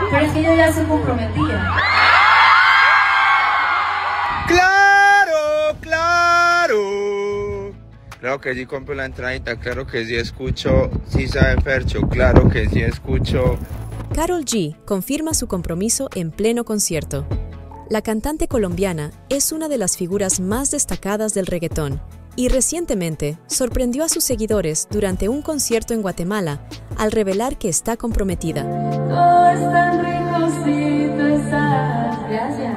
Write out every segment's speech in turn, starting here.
Pero es que yo ya soy comprometida. ¡Claro, claro! Claro que sí compro la entradita, claro que sí escucho, sí sabe Fercho, claro que sí escucho. Karol G confirma su compromiso en pleno concierto. La cantante colombiana es una de las figuras más destacadas del reggaetón y recientemente sorprendió a sus seguidores durante un concierto en Guatemala al revelar que está comprometida. Todo es tan rico si tú estás. Gracias.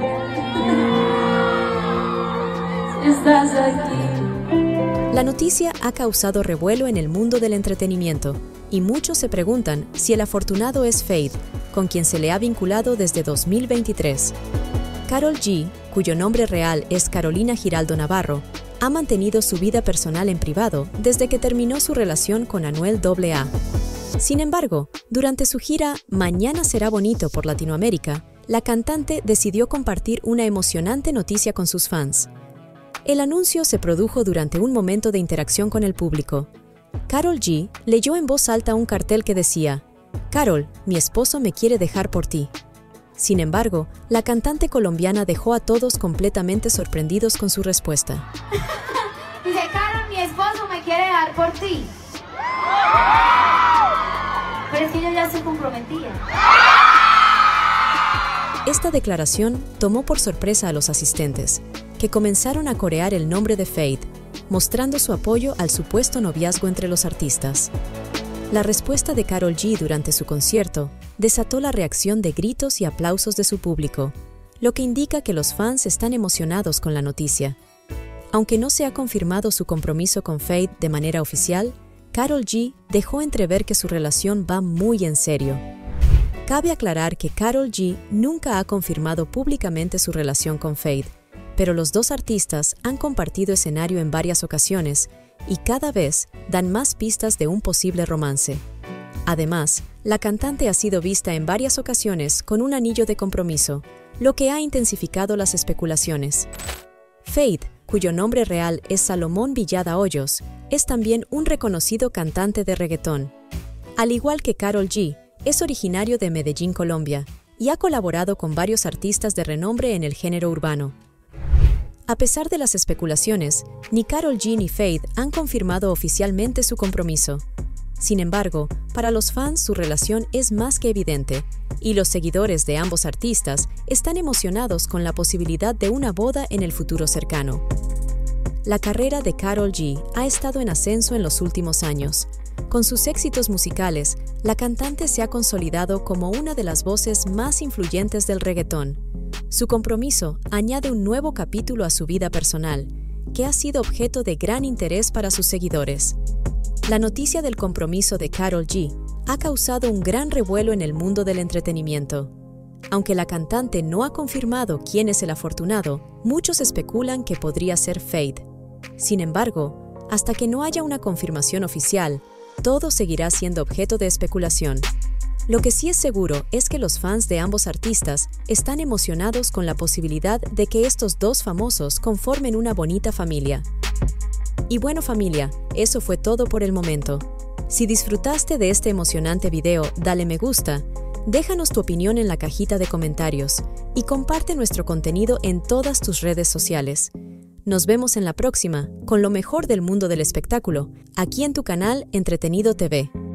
Si estás aquí. La noticia ha causado revuelo en el mundo del entretenimiento y muchos se preguntan si el afortunado es Feid, con quien se le ha vinculado desde 2023. Karol G, cuyo nombre real es Carolina Giraldo Navarro, ha mantenido su vida personal en privado desde que terminó su relación con Anuel AA. Sin embargo, durante su gira Mañana será bonito por Latinoamérica, la cantante decidió compartir una emocionante noticia con sus fans. El anuncio se produjo durante un momento de interacción con el público. Karol G leyó en voz alta un cartel que decía: «Karol, mi esposo me quiere dejar por ti». Sin embargo, la cantante colombiana dejó a todos completamente sorprendidos con su respuesta. Dice, Karol, mi esposo me quiere dejar por ti. Pero es que yo ya soy comprometida. Esta declaración tomó por sorpresa a los asistentes, que comenzaron a corear el nombre de Feid, mostrando su apoyo al supuesto noviazgo entre los artistas. La respuesta de Karol G durante su concierto desató la reacción de gritos y aplausos de su público, lo que indica que los fans están emocionados con la noticia. Aunque no se ha confirmado su compromiso con Feid de manera oficial, Karol G dejó entrever que su relación va muy en serio. Cabe aclarar que Karol G nunca ha confirmado públicamente su relación con Feid, pero los dos artistas han compartido escenario en varias ocasiones y cada vez dan más pistas de un posible romance. Además, la cantante ha sido vista en varias ocasiones con un anillo de compromiso, lo que ha intensificado las especulaciones. Feid, cuyo nombre real es Salomón Villada Hoyos, es también un reconocido cantante de reggaetón. Al igual que Karol G, es originario de Medellín, Colombia, y ha colaborado con varios artistas de renombre en el género urbano. A pesar de las especulaciones, ni Karol G ni Feid han confirmado oficialmente su compromiso. Sin embargo, para los fans su relación es más que evidente, y los seguidores de ambos artistas están emocionados con la posibilidad de una boda en el futuro cercano. La carrera de Karol G ha estado en ascenso en los últimos años. Con sus éxitos musicales, la cantante se ha consolidado como una de las voces más influyentes del reggaetón. Su compromiso añade un nuevo capítulo a su vida personal, que ha sido objeto de gran interés para sus seguidores. La noticia del compromiso de Karol G ha causado un gran revuelo en el mundo del entretenimiento. Aunque la cantante no ha confirmado quién es el afortunado, muchos especulan que podría ser Feid. Sin embargo, hasta que no haya una confirmación oficial, todo seguirá siendo objeto de especulación. Lo que sí es seguro es que los fans de ambos artistas están emocionados con la posibilidad de que estos dos famosos conformen una bonita familia. Y bueno, familia, eso fue todo por el momento. Si disfrutaste de este emocionante video, dale me gusta, déjanos tu opinión en la cajita de comentarios y comparte nuestro contenido en todas tus redes sociales. Nos vemos en la próxima, con lo mejor del mundo del espectáculo, aquí en tu canal Entretenido TV.